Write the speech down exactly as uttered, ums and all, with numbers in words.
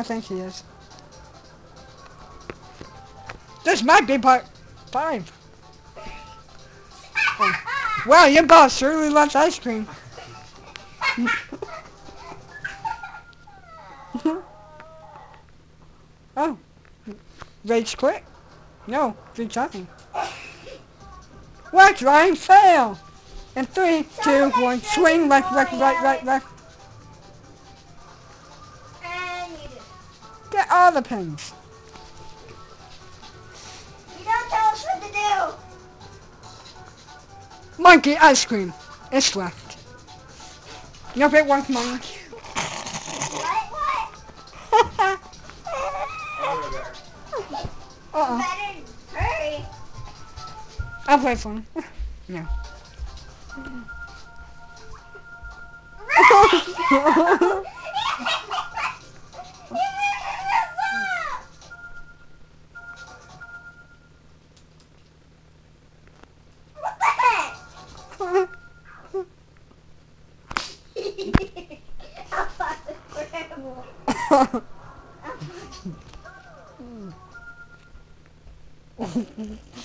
think he is. This might be part five. Oh. Wow, your boss surely loves ice cream. Oh. Rage quit? No, do something. Watch Ryan fail! In three, two, one, swing, left, left, right, right, left. And you do. Get all the pins. You don't tell us what to do. Monkey ice cream. It's left. Nope, it won't, Mom. What? What? Uh-uh. Better hurry. I'll play for him. No. What the heck?